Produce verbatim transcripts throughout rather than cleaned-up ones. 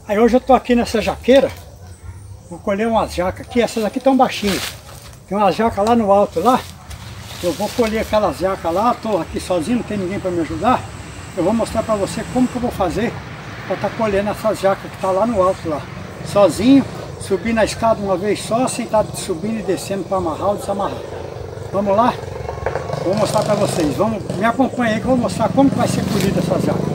Aí hoje eu tô aqui nessa jaqueira, vou colher umas jacas aqui, essas aqui estão baixinhas. Tem umas jacas lá no alto lá, eu vou colher aquelas jacas lá, tô aqui sozinho, não tem ninguém para me ajudar. Eu vou mostrar para você como que eu vou fazer para estar tá colhendo essas jacas que tá lá no alto lá. Sozinho, subir na escada uma vez só, sem estar subindo e descendo para amarrar ou desamarrar. Vamos lá? Vou mostrar para vocês, vamos, me acompanha aí que eu vou mostrar como que vai ser colhida essas jacas.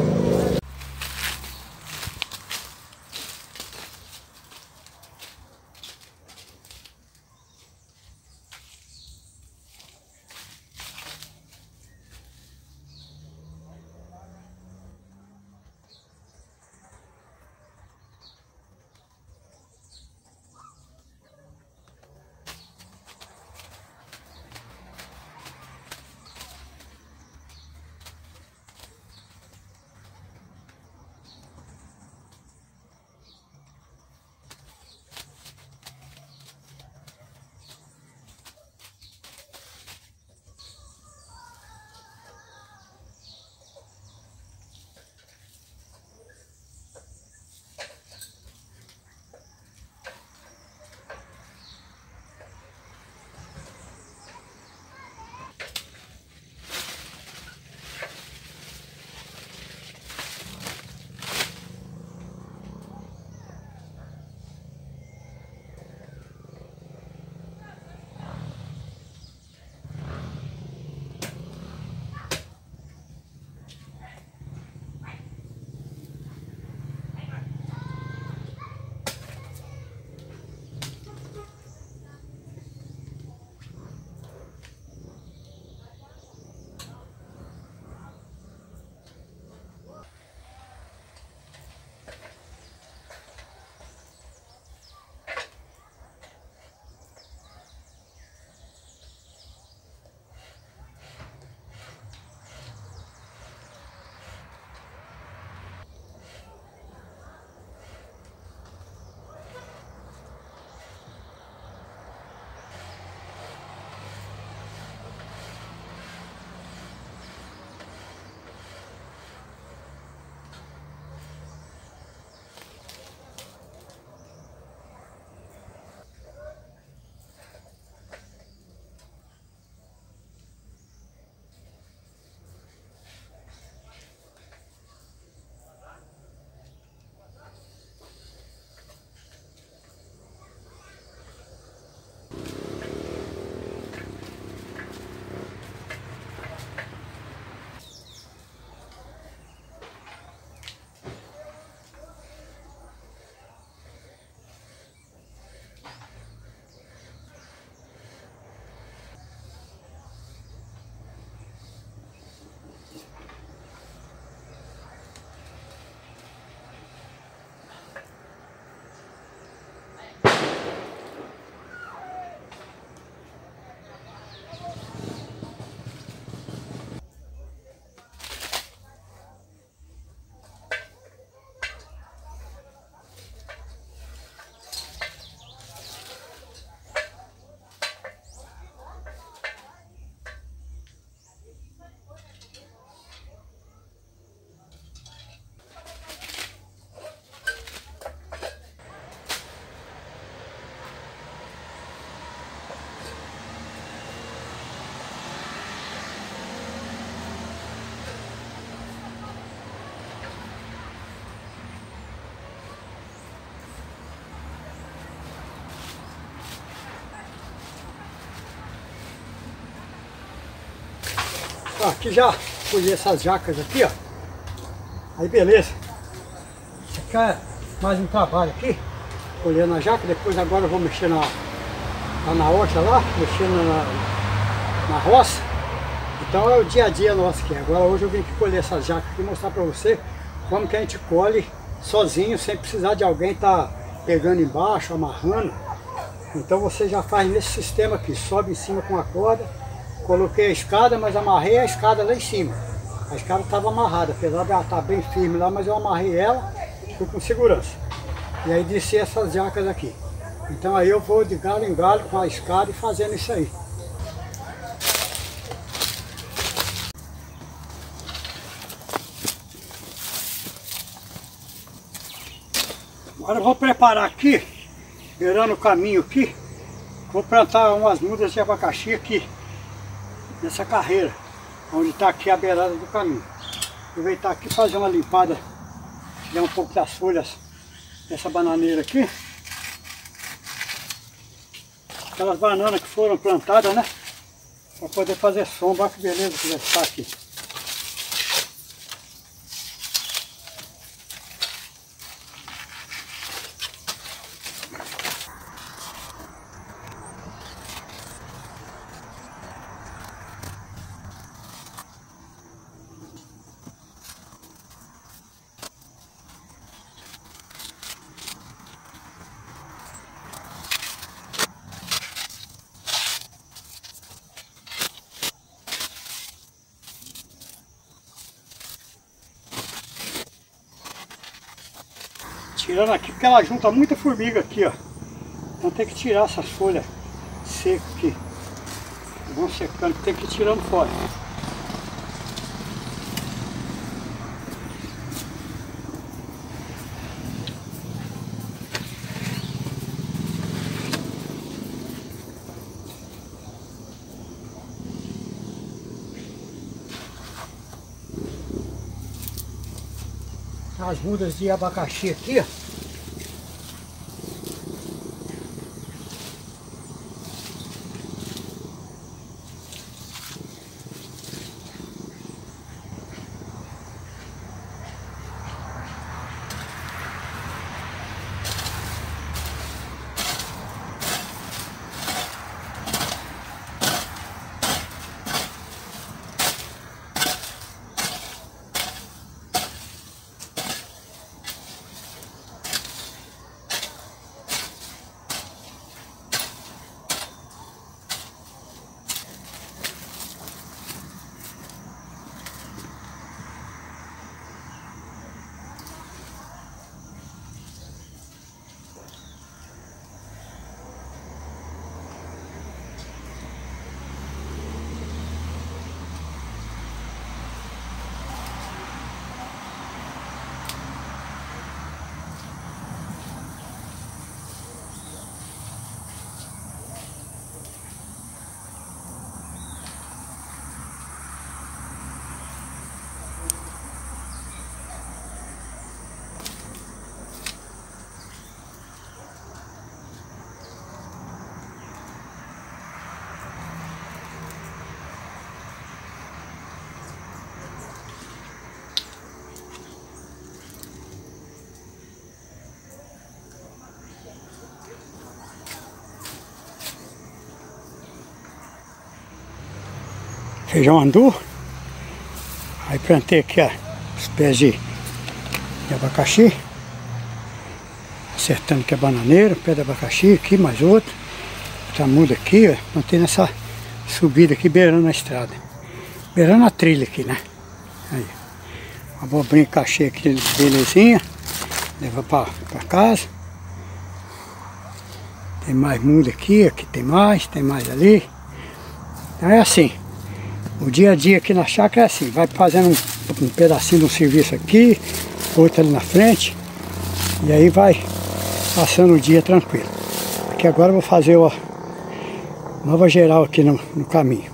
Ó, aqui já colhi essas jacas aqui, ó. Aí beleza. Isso aqui é mais um trabalho aqui. Colhendo a jaca, depois agora eu vou mexer na, lá na horta lá, mexendo na, na roça. Então é o dia a dia nosso aqui. Agora hoje eu vim aqui colher essas jacas aqui e mostrar pra você como que a gente colhe sozinho, sem precisar de alguém estar pegando embaixo, amarrando. Então você já faz nesse sistema aqui, sobe em cima com a corda. Coloquei a escada, mas amarrei a escada lá em cima. A escada estava amarrada, apesar de ela estar bem firme lá, mas eu amarrei ela, fui com segurança. E aí desci essas jacas aqui. Então aí eu vou de galho em galho com a escada e fazendo isso aí. Agora eu vou preparar aqui, beirando o caminho aqui, vou plantar umas mudas de abacaxi aqui, nessa carreira, onde está aqui a beirada do caminho. Aproveitar aqui e fazer uma limpada, tirar um pouco das folhas dessa bananeira aqui. Aquelas bananas que foram plantadas, né? Para poder fazer sombra. Olha que beleza que vai estar aqui. Tirando aqui porque ela junta muita formiga aqui, ó. Então tem que tirar essas folhas secas aqui. Vão secando, tem que ir tirando fora. As mudas de abacaxi aqui, ó. Feijão andu. Aí plantei aqui, ó, os pés de, de abacaxi. Acertando aqui a bananeira, pé de abacaxi aqui, mais outro. Outra muda aqui, ó. Plantei nessa subida aqui, beirando a estrada. Beirando a trilha aqui, né? Aí. Uma abobrinha que achei aqui, belezinha. Levar pra, pra casa. Tem mais muda aqui, aqui tem mais, tem mais ali. Então é assim. O dia a dia aqui na chácara é assim, vai fazendo um, um pedacinho de um serviço aqui, outro ali na frente, e aí vai passando o dia tranquilo. Aqui agora eu vou fazer uma nova geral aqui no, no caminho.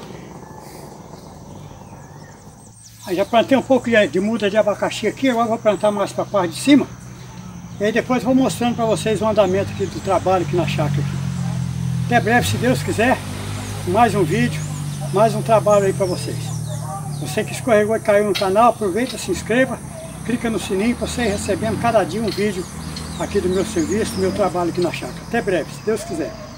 Aí já plantei um pouco de, de muda de abacaxi aqui, agora vou plantar mais para a parte de cima. E aí depois vou mostrando para vocês o andamento aqui do trabalho aqui na chácara. Aqui. Até breve, se Deus quiser, mais um vídeo. Mais um trabalho aí para vocês. Você que escorregou e caiu no canal, aproveita, se inscreva, clica no sininho para você ir recebendo cada dia um vídeo aqui do meu serviço, do meu trabalho aqui na chácara. Até breve, se Deus quiser.